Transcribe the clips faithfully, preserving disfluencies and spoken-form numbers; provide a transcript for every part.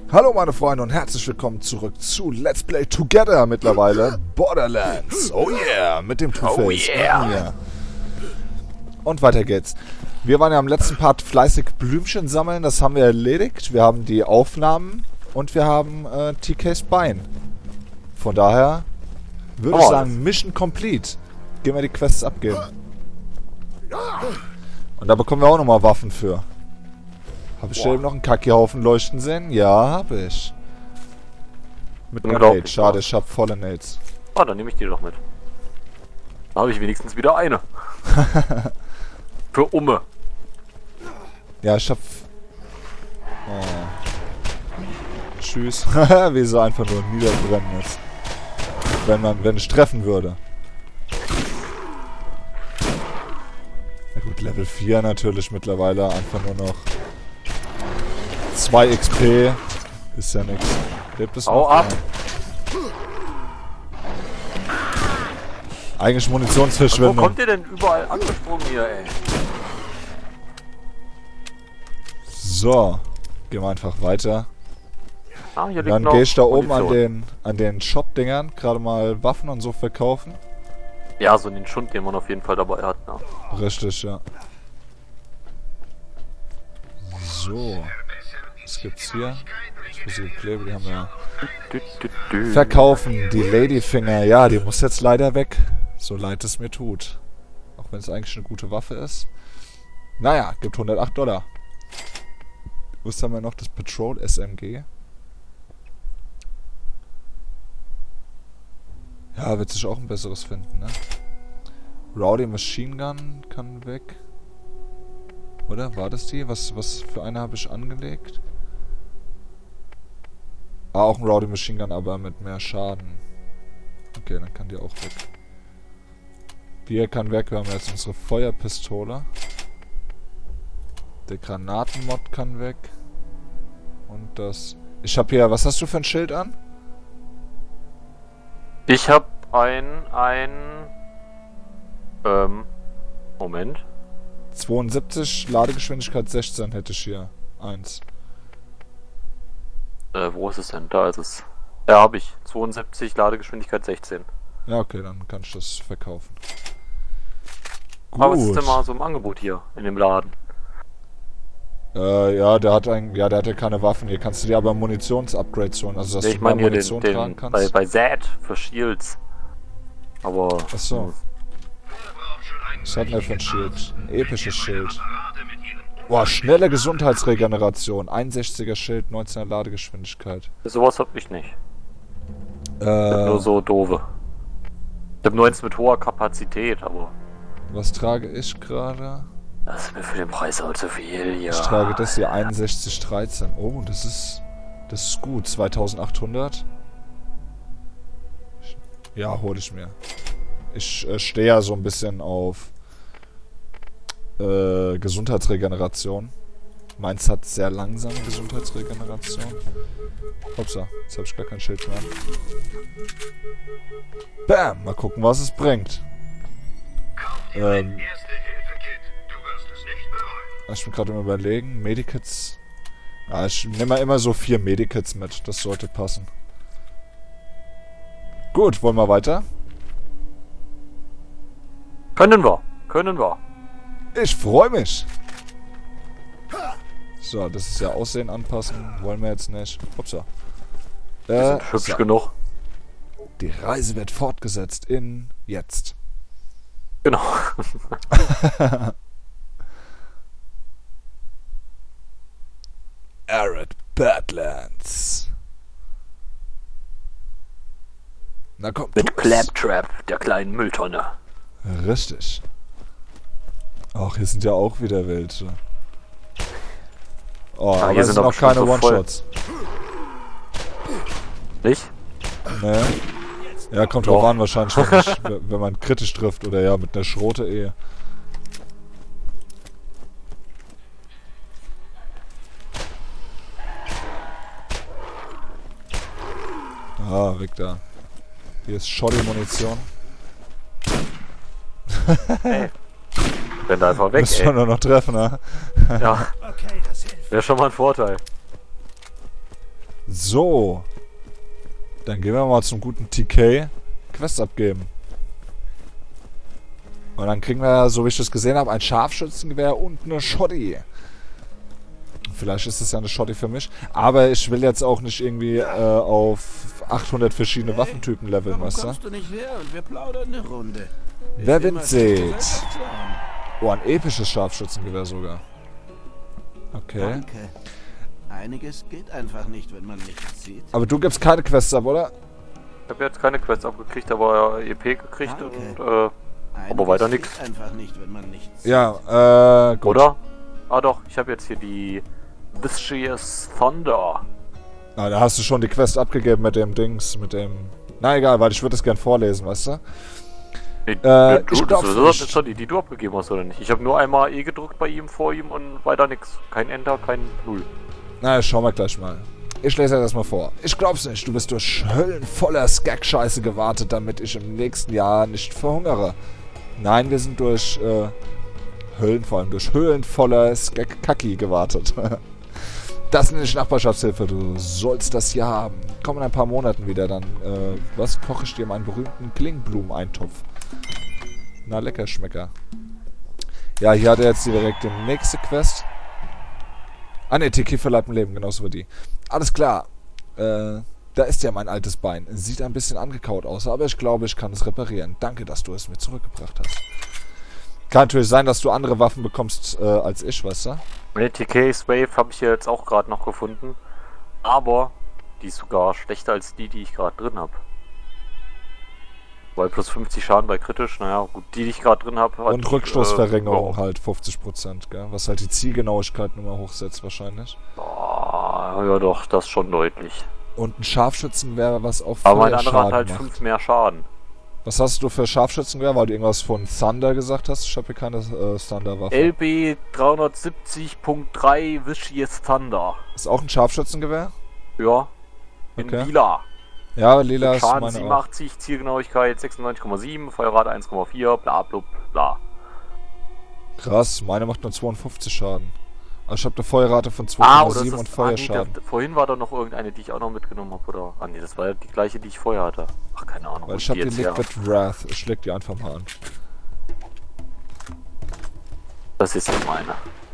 Hallo meine Freunde und herzlich willkommen zurück zu Let's Play Together mittlerweile Borderlands. Oh yeah, mit dem Two-Face. Oh yeah. yeah. Und weiter geht's. Wir waren ja am letzten Part fleißig Blümchen sammeln, das haben wir erledigt. Wir haben die Aufnahmen und wir haben äh, T Ks Bein. Von daher würde oh, ich sagen, Mission complete. Gehen wir die Quests abgeben. Und da bekommen wir auch nochmal Waffen für. Habe ich da eben noch einen Kacki-Haufen leuchten sehen? Ja, habe ich. Mit einer Nade. Schade, ich habe volle Nades. Ah, dann nehme ich die doch mit. Da habe ich wenigstens wieder eine. Für Umme. Ja, ich hab... Oh. Tschüss. Wie so einfach nur niederbrennen ist. Wenn man, wenn ich treffen würde. Na gut, Level vier natürlich mittlerweile. Einfach nur noch... zwei X P. Ist ja nix. Lebt es Hau noch? ab! Eigentlich Munitionsverschwendung. Wo kommt ihr denn überall angesprungen hier, ey? So. Gehen wir einfach weiter. Ah, hier Dann liegt gehe ich da noch oben an Munition. den, an den Shop-Dingern gerade mal Waffen und so verkaufen. Ja, so den Schund, den man auf jeden Fall dabei hat, ne? Richtig, ja. So. Was gibt's hier? Explosive Klebe, die haben wir. Dü, dü, dü. Verkaufen, die Ladyfinger. Ja, die muss jetzt leider weg. So leid es mir tut. Auch wenn es eigentlich eine gute Waffe ist. Naja, gibt hundertacht Dollar. Was haben wir noch? Das Patrol S M G. Ja, wird sich auch ein besseres finden, ne? Rowdy Machine Gun kann weg. Oder? War das die? Was, was für eine habe ich angelegt? Ah, auch ein Rowdy Machine Gun, aber mit mehr Schaden. Okay, dann kann die auch weg. Die hier kann weg. Wir haben jetzt unsere Feuerpistole. Der Granatenmod kann weg. Und das... Ich habe hier... Was hast du für ein Schild an? Ich hab ein... ein... Ähm... Moment. zweiundsiebzig, Ladegeschwindigkeit sechzehn hätte ich hier. Eins. Äh, wo ist es denn? Da ist es. Ja, habe ich. zweiundsiebzig, Ladegeschwindigkeit sechzehn. Ja, okay, dann kann ich das verkaufen. Gut. Aber was ist denn mal so im Angebot hier in dem Laden? Äh, ja, der hat ein, ja, der hat ja keine Waffen. Hier kannst du dir aber Munitionsupgrades holen, also dass Nee, du ich mehr meine hier Munition den, tragen den kannst. bei, bei Zed für Shields. Aber... Achso. Was hat denn der für ein Schild? Ein episches Schild. Boah, schnelle Gesundheitsregeneration. einundsechziger Schild, neunzehner Ladegeschwindigkeit. Sowas hab ich nicht. Äh, Ich hab nur so doofe. Ich hab nur eins mit hoher Kapazität, aber... was trage ich gerade? Das ist mir für den Preis auch zu viel, ja. Ich trage das hier einundsechzig dreizehn. Oh, das ist... Das ist gut. zweitausendachthundert. Ja, hol ich mir. Ich äh, stehe ja so ein bisschen auf äh, Gesundheitsregeneration. Meins hat sehr langsame Gesundheitsregeneration. Hopsa, jetzt habe ich gar kein Schild mehr. Bam! Mal gucken, was es bringt. Ähm, ich bin gerade im Überlegen. Medikits. Ja, ich nehme immer so vier Medikits mit. Das sollte passen. Gut, wollen wir weiter? Können wir, können wir. Ich freue mich. So, das ist ja Aussehen anpassen. Wollen wir jetzt nicht. Upsa. Wir Äh, sind hübsch so. genug. Die Reise wird fortgesetzt in jetzt. Genau. Arid Badlands. Na komm. Mit tu's. Claptrap, der kleinen Mülltonne. Richtig. Ach, hier sind ja auch wieder welche. Oh, Ah, aber hier hier sind sind doch noch keine schon so voll. One-Shots. Nicht? Ne? Ja, kommt Doch. drauf an wahrscheinlich, wenn, ich, wenn man kritisch trifft oder ja, mit einer Schrote eh. Ah, weg da. Hier ist Shoddy-Munition. Ey. Renn da einfach weg, Müssen wir ey. nur noch treffen, ne? Ja. Wäre schon mal ein Vorteil. So. Dann gehen wir mal zum guten T K Quest abgeben. Und dann kriegen wir, so wie ich das gesehen habe, ein Scharfschützengewehr und eine Shotty. Vielleicht ist es ja eine Shotty für mich. Aber ich will jetzt auch nicht irgendwie äh, auf achthundert verschiedene hey, Waffentypen leveln, weißt du? Kommst du nicht her und wir plaudern eine Runde. Wer Wind sieht. Oh, ein episches Scharfschützengewehr sogar. Okay. Danke. Einiges geht einfach nicht, wenn man nichts sieht. Aber du gibst keine Quests ab, oder? Ich habe jetzt keine Quests abgekriegt, aber E P gekriegt Danke. und äh, aber weiter nichts. Einfach nicht, wenn man nichts Ja, äh, gut. Oder? Ah doch, ich habe jetzt hier die Vicious Thunder. Ah, da hast du schon die Quest abgegeben mit dem Dings, mit dem... Na egal, weil ich würde das gern vorlesen, weißt du? Nee, Äh, ja, du, ich das, glaub's das nicht. ist schon die, die du abgegeben hast, oder nicht? Ich habe nur einmal E gedrückt bei ihm, vor ihm und weiter nix. Kein Enter, kein Null. Na, schauen wir gleich mal. Ich lese das mal vor. Ich glaub's nicht, du bist durch Höllen voller Skag-Scheiße gewartet, damit ich im nächsten Jahr nicht verhungere. Nein, wir sind durch, äh, Höllen, vor allem durch Höhlen voller Skag-Kacki gewartet. Das nenne ich Nachbarschaftshilfe, du sollst das hier haben. Komm in ein paar Monaten wieder, dann, äh, was koche ich dir meinen berühmten Klingblumeneintopf? Na, lecker, Schmecker. Ja, hier hat er jetzt direkt die nächste Quest. Ah ne, T K verleiht ein Leben, genauso wie die. Alles klar. Äh, da ist ja mein altes Bein. Sieht ein bisschen angekaut aus, aber ich glaube, ich kann es reparieren. Danke, dass du es mir zurückgebracht hast. Kann natürlich sein, dass du andere Waffen bekommst äh, als ich, weißt du? Die T K's Wave habe ich jetzt auch gerade noch gefunden. Aber die ist sogar schlechter als die, die ich gerade drin habe. Weil plus fünfzig Schaden bei kritisch, naja, gut, die, die ich gerade drin habe. Und Rückstoßverringerung äh, halt fünfzig Prozent, gell? Was halt die Zielgenauigkeit nochmal hochsetzt wahrscheinlich. Oh, ja doch, das schon deutlich. Und ein Scharfschützengewehr, was auch Aber mein anderer Schaden hat halt macht. fünf mehr Schaden. Was hast du für Scharfschützengewehr? Weil du irgendwas von Thunder gesagt hast? Ich habe hier keine äh, Thunder-Waffe. L B dreihundertsiebzig Punkt drei Vicious Thunder. Ist auch ein Scharfschützengewehr? Ja. In Okay. lila. Ja, lila ist Schaden meine auch. siebenundachtzig, Zielgenauigkeit sechsundneunzig Komma sieben, Feuerrate eins Komma vier, bla bla bla. Krass, meine macht nur zweiundfünfzig Schaden. Aber ich habe eine Feuerrate von Ah, zwei Komma oder sieben ist und das, Feuerschaden. ah, nee, da, vorhin war da noch irgendeine, die ich auch noch mitgenommen habe, oder? Ah nee, das war ja die gleiche, die ich vorher hatte. Ach, keine Ahnung. Weil wo ich habe die jetzt her Liquid Wrath. Ich leg die einfach mal an. Das ist jetzt meine.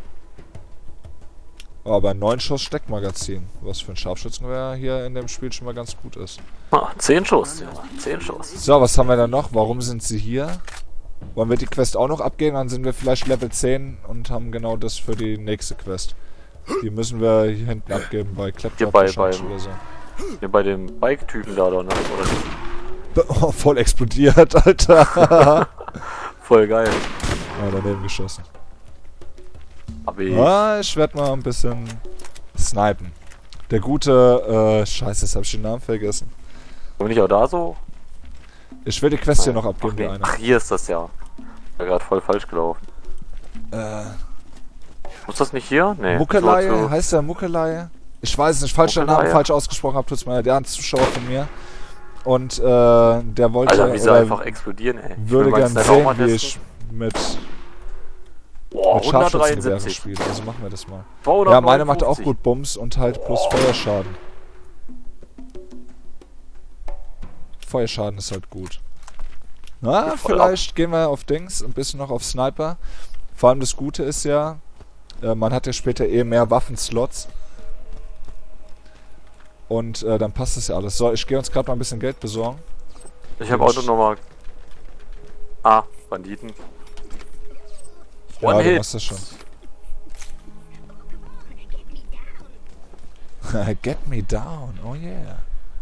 Oh, aber ein neun Schuss Steckmagazin. Was für ein Scharfschützengewehr hier in dem Spiel schon mal ganz gut ist. Ah, zehn Schuss, ja. zehn Schuss. So, was haben wir dann noch? Warum sind sie hier? Wollen wir die Quest auch noch abgeben? Dann sind wir vielleicht Level zehn und haben genau das für die nächste Quest. Die müssen wir hier hinten abgeben bei Claptrap bei- wahrscheinlich beim- oder so. Ja, bei dem Bike-Typen da, da, ne? Oder? Oh, voll explodiert, Alter. Voll geil. Ah, daneben geschossen. Aber ich, Ah, ich werde mal ein bisschen snipen. Der gute, äh, scheiße, jetzt habe ich den Namen vergessen. bin ich auch da so? Ich will die Quest hier noch Ach, abgeben, die nee. eine. Ach, hier ist das ja. War gerade voll falsch gelaufen. Äh, Muss das nicht hier? Nee. Muckelei, so- so- heißt der Muckelei? Ich weiß nicht, falls ich den Namen Muckelei. falsch ausgesprochen habe, tut's mir leid. Der hat einen Zuschauer von mir. Und, äh, der wollte, Alter, wie sie oder einfach explodieren, ey. Ich würde will gern meinen Sniper auch sehen, mal wie testen. ich mit, Boah, mit Scharfschützengewehre hundertdreiundsiebzig. spiele. Also machen wir das mal. Ja, zweihundertneunundfünfzig. meine macht auch gut Bums und halt plus Feuerschaden. Feuerschaden ist halt gut. Na, Geht voll vielleicht gehen wir auf Dings, ein bisschen noch auf Sniper. Vor allem das Gute ist ja, äh, man hat ja später eh mehr Waffenslots. Und äh, dann passt das ja alles. So, ich gehe uns gerade mal ein bisschen Geld besorgen. Ich habe auch nur nochmal. Ah, Banditen. Ja, One du Hit. machst das schon. Get me down, oh yeah.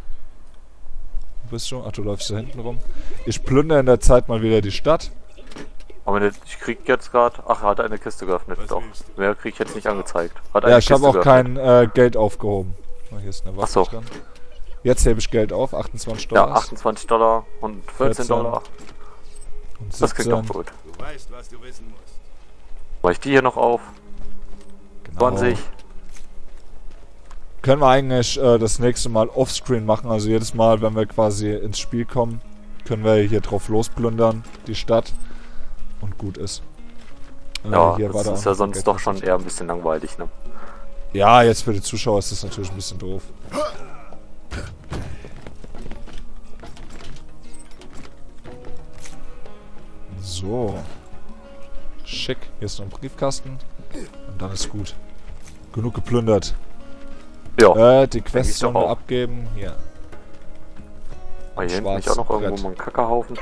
Du bist schon, ach du läufst da hinten rum. Ich plündere in der Zeit mal wieder die Stadt. Aber nicht- ich krieg jetzt gerade. Ach, er hat eine Kiste geöffnet. Doch. Mehr krieg ich jetzt nicht angezeigt. Hat Ja, eine ich habe Kiste auch geöffnet. kein äh, Geld aufgehoben. Oh, hier ist eine Waffe Ach so. drin. Jetzt hebe ich Geld auf, achtundzwanzig Ja, Dollar. achtundzwanzig Dollar und vierzehn vierzehn Dollar. und Das klingt doch siebzehn. gut. Du weißt, was du wissen musst. Mach ich die hier noch auf? Genau. zwanzig. Können wir eigentlich äh, das nächste Mal offscreen machen. Also jedes Mal, wenn wir quasi ins Spiel kommen, können wir hier drauf losplündern, die Stadt. Und gut ist. Äh, Ja, hier war das da ist auch ja noch sonst Geld doch drin. schon eher ein bisschen langweilig, ne? Ja, jetzt für die Zuschauer ist das natürlich ein bisschen doof. So. Schick. Hier ist noch ein Briefkasten. Und dann ist gut. Genug geplündert. Ja. Äh, die Quest sollen wir abgeben. Hier. Aber hier hinten nicht auch noch irgendwo Brett. mal ein Kackerhaufen.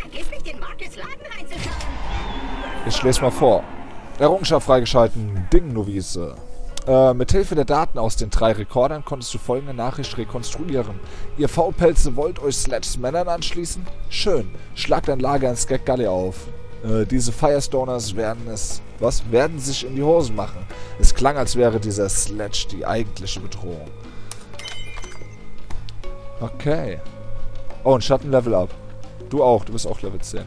Ich lese mal vor. Errungenschaft freigeschalten. Ding-Novice. Äh, mithilfe der Daten aus den drei Rekordern konntest du folgende Nachricht rekonstruieren. Ihr Faulpelze wollt euch Sledges Männern anschließen? Schön. Schlagt ein Lager in Skag Gully auf. Äh, diese Firestoners werden es... Was? Werden sich in die Hosen machen. Es klang, als wäre dieser Sledge die eigentliche Bedrohung. Okay. Oh, ein Schatten-Level up. Du auch. Du bist auch Level zehn.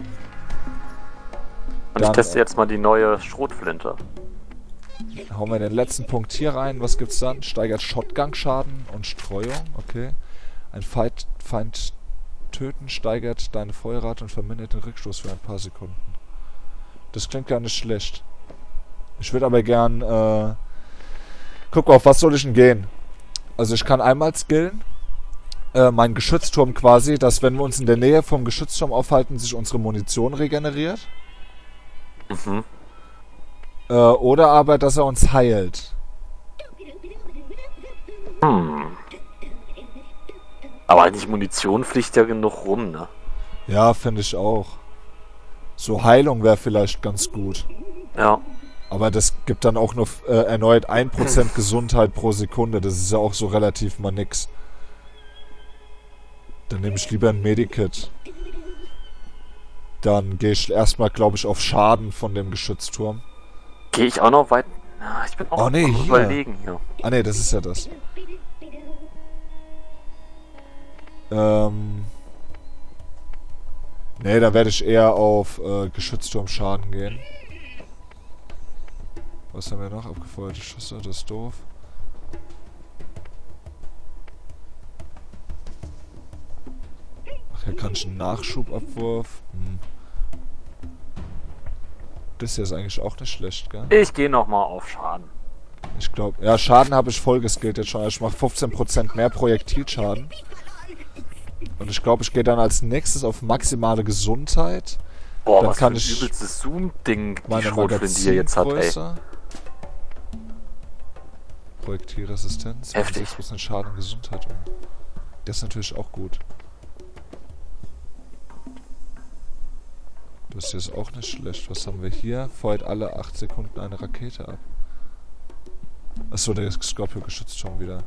Und Dann, ich teste äh, jetzt mal die neue Schrotflinte. Hauen wir den letzten Punkt hier rein. Was gibt's dann? Steigert Shotgun-Schaden und Streuung. Okay. Ein Feind, Feind töten steigert deine Feuerrate und vermindert den Rückstoß für ein paar Sekunden. Das klingt gar nicht schlecht. Ich würde aber gern, äh... Guck mal, auf was soll ich denn gehen? Also ich kann einmal skillen. Äh, mein Geschützturm quasi, dass wenn wir uns in der Nähe vom Geschützturm aufhalten, sich unsere Munition regeneriert. Mhm. Äh, oder aber, dass er uns heilt. Hm. Aber eigentlich Munition fliegt ja genug rum, ne? Ja, finde ich auch. So Heilung wäre vielleicht ganz gut. Ja. Aber das gibt dann auch nur äh, erneut ein Prozent Gesundheit pro Sekunde. Das ist ja auch so relativ mal nix. Dann nehme ich lieber ein Medikit. Dann gehe ich erstmal, glaube ich, auf Schaden von dem Geschützturm. Gehe ich auch noch weit... Ja, ich bin auch Oh, nee, am hier. überlegen hier. Ah ne, das ist ja das. Ähm... Ne, da werde ich eher auf äh, Geschützturm-Schaden gehen. Was haben wir noch? Abgefeuerte Schüsse, das ist doof. Ach, hier kann ich einen Nachschubabwurf. Hm. Das hier ist eigentlich auch nicht schlecht, gell? Ich gehe nochmal auf Schaden. Ich glaube, ja, Schaden habe ich voll geskillt jetzt schon. Ich mache fünfzehn Prozent mehr Projektilschaden. Und ich glaube, ich gehe dann als nächstes auf maximale Gesundheit. Boah, Dann was kann für ein ich übelstes Zoom-Ding die Meine Schrotflinte hier jetzt hat, ey. Magazingröße. Projektilresistenz. Heftig. sechs Prozent Schaden und Gesundheit. Das ist natürlich auch gut. Das hier ist auch nicht schlecht. Was haben wir hier? Feuert alle acht Sekunden eine Rakete ab. Achso, der Scorpio geschützt schon wieder.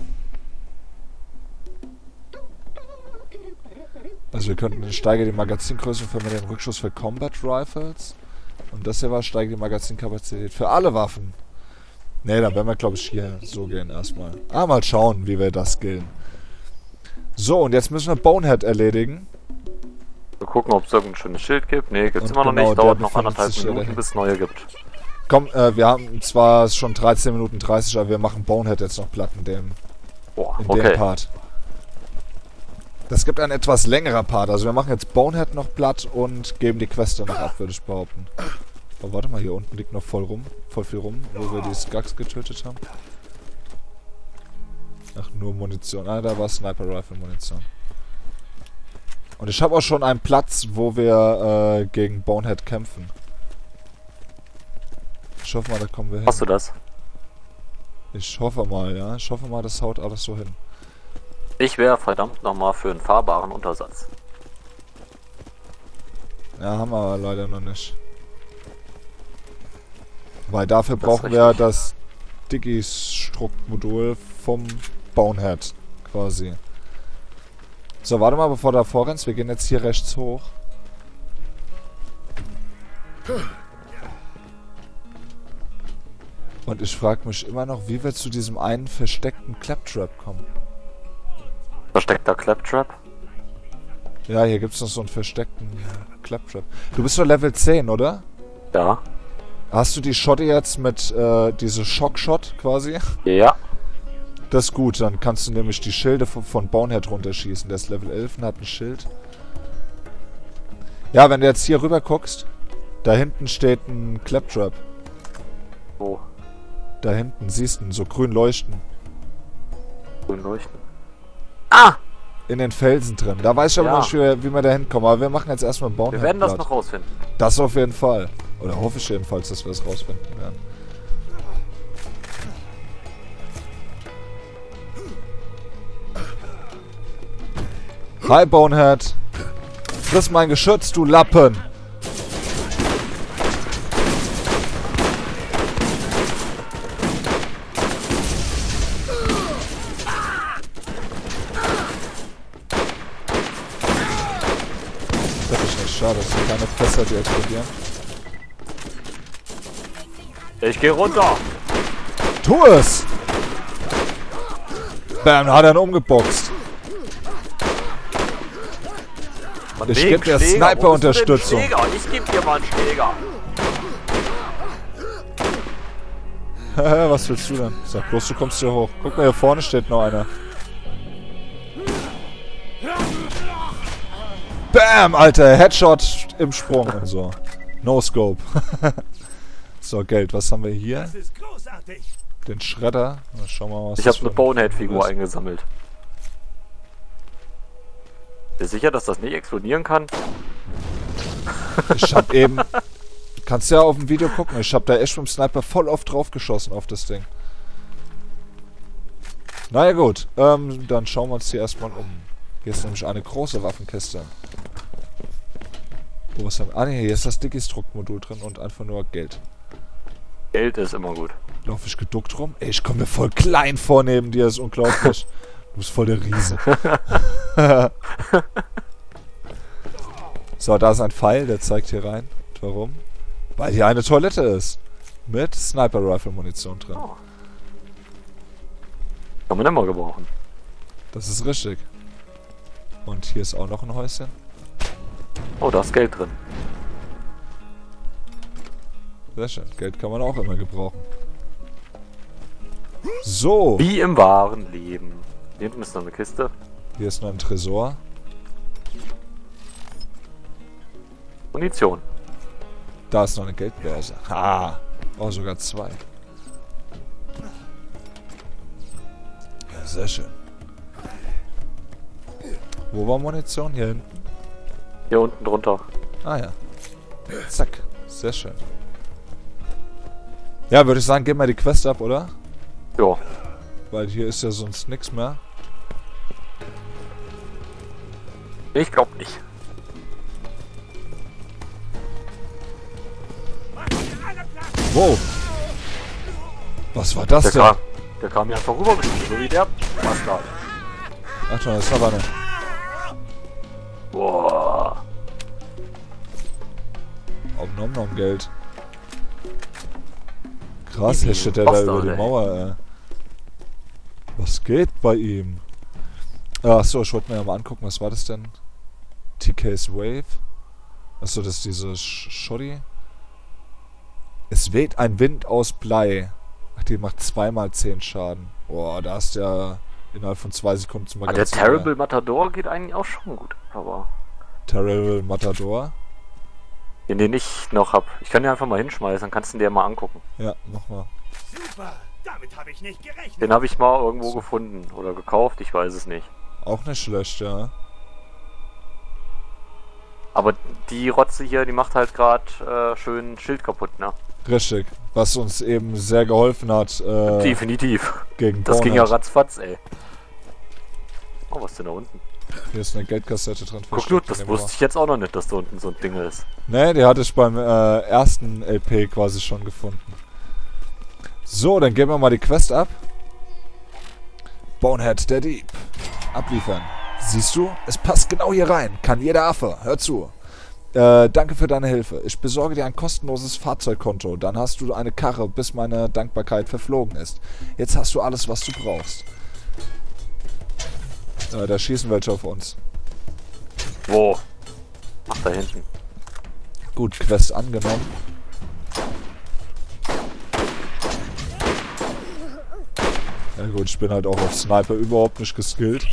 Also wir könnten steigern die Magazingröße und vermindern den Rückschuss für Combat Rifles. Und das hier war, steigern die Magazinkapazität für alle Waffen. Ne, dann werden wir, glaube ich, hier so gehen erstmal. Ah, mal schauen, wie wir das skillen. So, und jetzt müssen wir Bonehead erledigen. Wir gucken, ob es irgendein schönes Schild gibt. Ne, gibt's Und immer noch genau, nicht. Dauert der noch befindet anderthalb sich ja Minuten, dahin. bis es neue gibt. Komm, äh, wir haben zwar schon dreizehn Minuten dreißig, aber wir machen Bonehead jetzt noch platt in dem, Boah, in okay. dem Part. Das gibt ein etwas längerer Part. Also wir machen jetzt Bonehead noch platt und geben die Quest dann noch ab, würde ich behaupten. Oh, warte mal, hier unten liegt noch voll rum, voll viel rum, wo wir die Skags getötet haben. Ach, nur Munition. Ah, da war Sniper Rifle Munition. Und ich habe auch schon einen Platz, wo wir äh, gegen Bonehead kämpfen. Ich hoffe mal, da kommen wir hin. Hast du das? Ich hoffe mal, ja. Ich hoffe mal, das haut alles so hin. Ich wäre verdammt nochmal für einen fahrbaren Untersatz. Ja, haben wir aber leider noch nicht. Weil dafür Das brauchen ist wir richtig. das Digi-Struct-Modul vom Bonehead quasi. So, warte mal, bevor du da vorrennst. Wir gehen jetzt hier rechts hoch. Und ich frage mich immer noch, wie wir zu diesem einen versteckten Claptrap kommen. Versteckter Claptrap? Ja, hier gibt es noch so einen versteckten Claptrap. Du bist doch Level zehn, oder? Ja. Hast du die Schotte jetzt mit, äh, diese Shock-Shot quasi? Ja. Das ist gut, dann kannst du nämlich die Schilde von, von Bonehead runterschießen. Der ist Level elf und hat ein Schild. Ja, wenn du jetzt hier rüber guckst, da hinten steht ein Claptrap. Wo? Da hinten, siehst du, so grün leuchten. Grün leuchten. Ah! In den Felsen drin. Da weiß ich aber Ja. noch nicht, wie, wie wir da hinkommen. Aber wir machen jetzt erstmal einen Bonehead. Wir werden das noch rausfinden. Das auf jeden Fall. Oder hoffe ich jedenfalls, dass wir das rausfinden werden. Hi, Bonehead. Friss mein Geschütz, du Lappen. Das ist nicht schade, das sind keine Fässer, die explodieren. Ich gehe runter. Tu es! Bam, da hat er ihn umgeboxt. Von Ich wegen geb dir Schläger. Sniper-Unterstützung. Wo bist du denn, Schläger? Ich geb dir mal einen Schläger. Was willst du denn? Sag bloß, du kommst hier hoch. Guck mal, hier vorne steht noch einer. Bam, Alter. Headshot im Sprung und so. No Scope. So, Geld. Was haben wir hier? Das ist großartig. Den Schredder. Na, schauen wir mal, was Ich das habe eine für ein- Bonehead-Figur ist. eingesammelt. Bist du sicher, dass das nicht explodieren kann? Ich hab eben... Kannst ja auf dem Video gucken. Ich hab da echt mit dem Sniper voll oft drauf geschossen auf das Ding. Naja gut. Ähm, dann schauen wir uns hier erstmal um. Hier ist nämlich eine große Waffenkiste. Wo was haben wir? Ah ne, hier ist das Dickis-Druckmodul drin und einfach nur Geld. Geld ist immer gut. Laufe ich geduckt rum? Ey, ich komme mir voll klein vor neben dir. Das ist unglaublich. Du bist voll der Riese. So, da ist ein Pfeil, der zeigt hier rein. Und warum? Weil hier eine Toilette ist. Mit Sniper-Rifle-Munition drin. Oh. Kann man immer gebrauchen. Das ist richtig. Und hier ist auch noch ein Häuschen. Oh, da ist Geld drin. Sehr schön. Geld kann man auch immer gebrauchen. So. Wie im wahren Leben. Hier hinten ist noch eine Kiste. Hier ist noch ein Tresor. Munition. Da ist noch eine Geldbörse. Ha! Oh, sogar zwei. Ja, sehr schön. Wo war Munition? Hier hinten. Hier unten drunter. Ah ja. Zack. Sehr schön. Ja, würde ich sagen, geben wir die Quest ab, oder? Jo. Weil hier ist ja sonst nichts mehr. Ich glaube nicht. Wow. Was war das Der denn? kam, der kam hier einfach rübergeschossen, so wie der Bastard. Achtung, das ist aber eine. Boah. Om nom nom Geld. Krass, Wie hier steht der da Bastard, über die ey. Mauer, ey. Was geht bei ihm? Achso, ich wollte mir ja mal angucken, was war das denn? T K's Wave? Achso, das ist diese Sch Shoddy. Es weht ein Wind aus Blei. Ach, die macht zweimal zehn Schaden. Boah, da ist der innerhalb von zwei Sekunden zum Ah, der Magazin. Terrible Matador geht eigentlich auch schon gut, aber Terrible Matador. den, den ich noch hab. Ich kann den einfach mal hinschmeißen, dann kannst du den dir mal angucken. Ja, mach mal. Super. Damit habe ich nicht gerechnet. Den habe ich mal irgendwo gefunden oder gekauft, ich weiß es nicht. Auch nicht schlecht, ja. Aber die Rotze hier, die macht halt gerade äh, schön Schild kaputt, ne? Richtig. Was uns eben sehr geholfen hat äh, Definitiv. gegen Das ging ja Bonehead. ratzfatz, ey. Oh, was ist denn da unten? Hier ist eine Geldkassette drin. Guck, versteckt du, das in dem wusste Rohr. ich jetzt auch noch nicht, dass da unten so ein Ding ist. Nee, die hatte ich beim äh, ersten L P quasi schon gefunden. So, dann geben wir mal die Quest ab. Bonehead, der Dieb. Abliefern. Siehst du? Es passt genau hier rein. Kann jeder Affe. Hör zu. Äh, danke für deine Hilfe. Ich besorge dir ein kostenloses Fahrzeugkonto. Dann hast du eine Karre, bis meine Dankbarkeit verflogen ist. Jetzt hast du alles, was du brauchst. Äh, da schießen welche auf uns. Wo? Ach, da hinten. Gut, Quest angenommen. Ja gut, ich bin halt auch auf Sniper überhaupt nicht geskillt.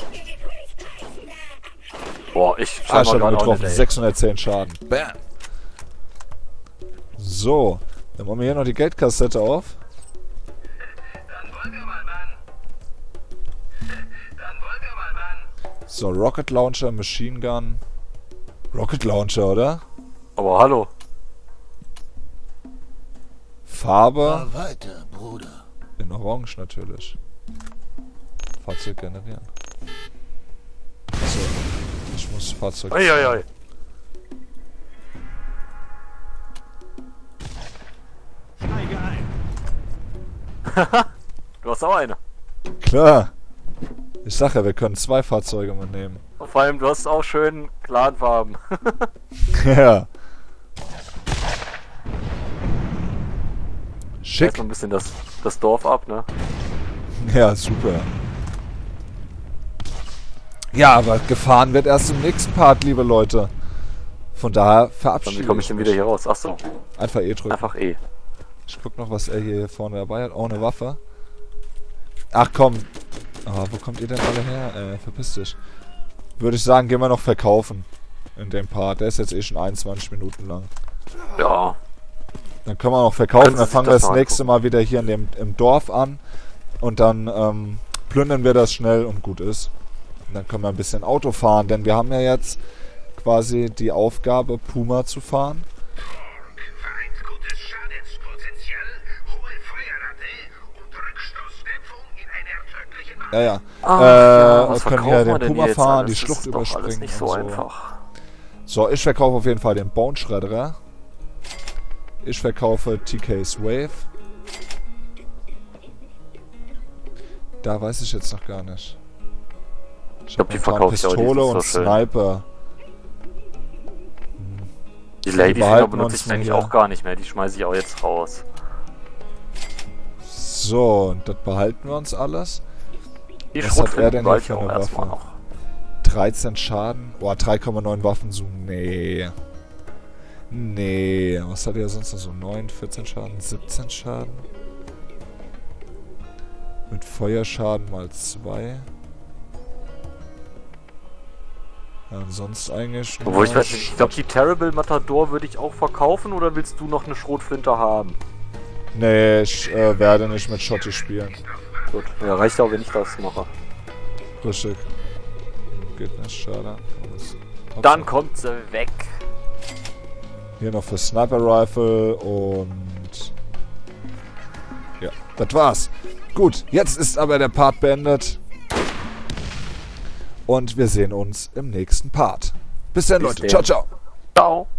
Boah, ich Ah, ich schau hab mal ihn gerade auch getroffen. nicht, ey. sechshundertzehn Schaden. Bam! So, dann machen wir hier noch die Geldkassette auf. So, Rocket Launcher, Machine Gun. Rocket Launcher, oder? Aber hallo. Farbe. Fahr weiter, Bruder. In Orange natürlich. Fahrzeug generieren. So, ich muss Fahrzeug... Eieiei. Steige ein. Du hast auch eine. Klar. Ich sag ja, wir können zwei Fahrzeuge mitnehmen. Und vor allem, du hast auch schön Clanfarben. Ja. Jetzt Schick. noch ein bisschen das, das Dorf ab, ne? Ja, super. Ja, aber gefahren wird erst im nächsten Part, liebe Leute. Von daher Dann verabschiede wie komme ich denn wieder hier raus? Achso, Einfach E drücken. einfach E. Ich guck noch, was er hier vorne dabei hat. Oh, eine Waffe. Ach komm. Ah, wo kommt ihr denn alle her? Äh, verpiss dich. Würde ich sagen, gehen wir noch verkaufen. In dem Part. Der ist jetzt eh schon einundzwanzig Minuten lang. Ja. Dann können wir noch verkaufen. Können Sie Dann sich fangen wir das das mal nächste angucken. Mal wieder hier in dem, im Dorf an. Und dann ähm, plündern wir das schnell und gut ist. Und dann können wir ein bisschen Auto fahren. Denn wir haben ja jetzt quasi die Aufgabe, Puma zu fahren. Vereint gutes Schadenspotenzial, hohe Feuerrate und Rückstoßdämpfung in einer tödlichen Waffe. Ja, ja. Ah, äh, ja, was wir können verkaufen hier wir den denn Puma jetzt fahren, alles? die Schlucht Das ist doch alles überspringen. nicht so, und so einfach. So, ich verkaufe auf jeden Fall den Bone Shredder. Ich verkaufe T K's Wave. Da weiß ich jetzt noch gar nicht. Ich glaub, hab die momentan verkaufe ich auch, die Pistole sind so und schön. Sniper. Die Lady behalten benutze uns ich eigentlich hier. auch gar nicht mehr. Die schmeiße ich auch jetzt raus. So, und das behalten wir uns alles. Die Was hat er denn hier behalte ich für auch eine erstmal Waffe? noch. dreizehn Schaden. Boah, drei Komma neun Waffenzoom. Nee. Nee. Was hat er sonst noch so? neun, vierzehn Schaden, siebzehn Schaden. Mit Feuerschaden mal zwei. Ja, ansonsten eigentlich. Obwohl ich nur weiß nicht, ich glaube die Terrible Matador würde ich auch verkaufen oder willst du noch eine Schrotflinte haben? Nee, ich äh, werde nicht mit Schotti spielen. Gut, ja, reicht auch, wenn ich das mache. Richtig. Geht nicht, schade. Dann kommt sie weg. Hier noch für Sniper Rifle und... Ja, das war's. Gut, jetzt ist aber der Part beendet. Und wir sehen uns im nächsten Part. Bis dann, Bis Leute. dann. Ciao, ciao. Ciao.